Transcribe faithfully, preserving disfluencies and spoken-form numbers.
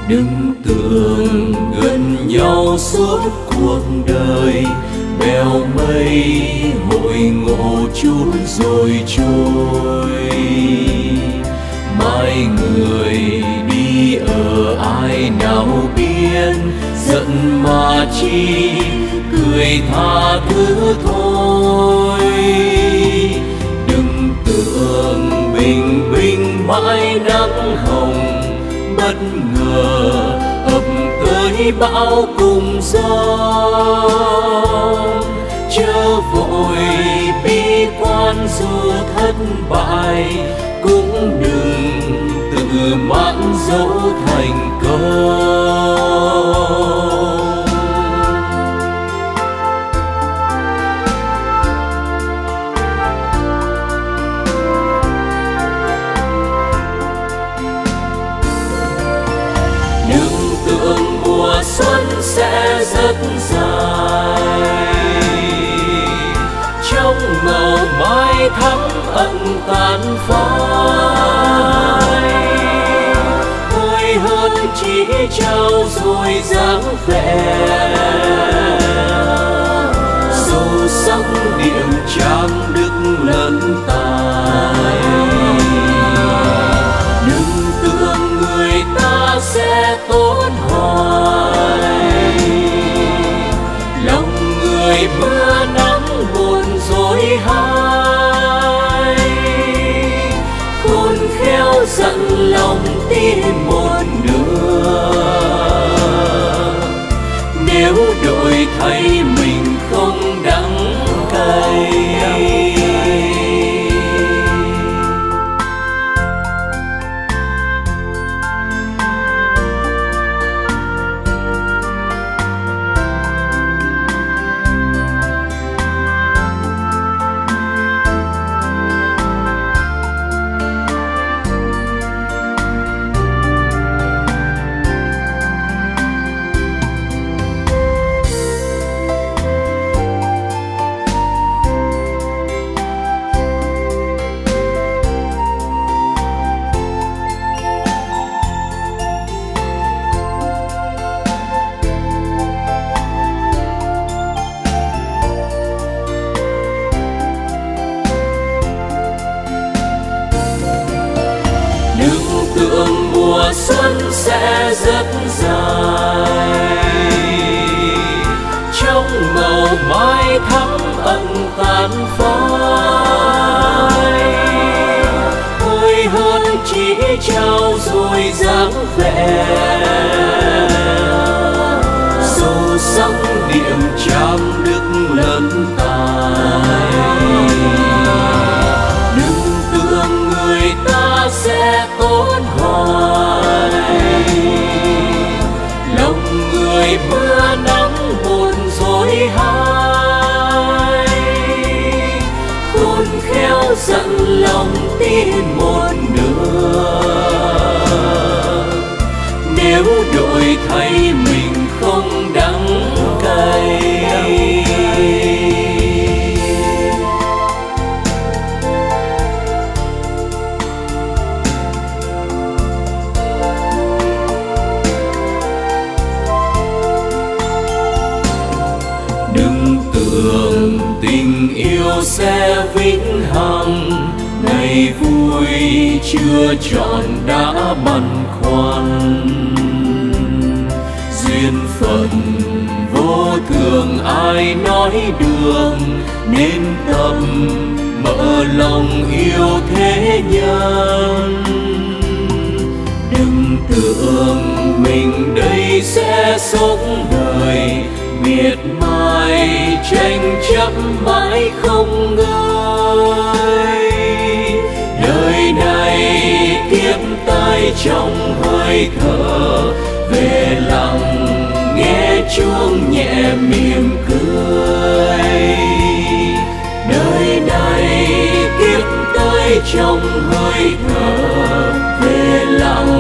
Đừng tưởng gần nhau suốt cuộc đời, bèo mây hội ngộ chút rồi trôi. Mai người đi ở ai nào biết, giận mà chi cười tha thứ thôi. Đừng tưởng bình minh mãi nắng hồng, bất ngờ ập tới bão cùng gió. Chớ vội bi quan dù thất bại, cũng đừng tự mãn dấu thành công. Đừng tưởng mùa xuân sẽ rất dài, trong màu mai thắm ẩn tàn phai. Hơi hơn chỉ trao rồi dáng vẻ, sâu sắc điệu trang đức lẫn tài. Đừng tưởng người ta sẽ tốt hoài, lòng người mưa nắng buồn dối hai. Khôn khéo dặn lòng tin một nửa, nếu đổi thay mình không đắng cay. Đừng tưởng mùa xuân sẽ rất dài, trong màu mai thắm ẩn tàn phai. Hơi hơn chỉ trao rồi dáng vẻ, sâu sắc điểm trang đức lẫn tài. Đừng tưởng người ta sẽ tốt hoài, lòng người mưa nắng buồn dối hai. Khôn khéo dặn lòng tin một nửa, nếu đổi thay mình không đắng cay. Đừng tưởng tình yêu sẽ vĩnh hằng, ngày vui chưa trọn đã băn khoăn. Duyên phận vô thường ai nói được, nên tâm mở lòng yêu thế nhân. Đừng tưởng mình đây sẽ sống đời, miệt mài tranh chấp mãi không ngơi. Đời này kiếp tai trong hơi thở, về lặng nghe chuông nhẹ mỉm cười. Đời này kiếp tai trong hơi thở, về lặng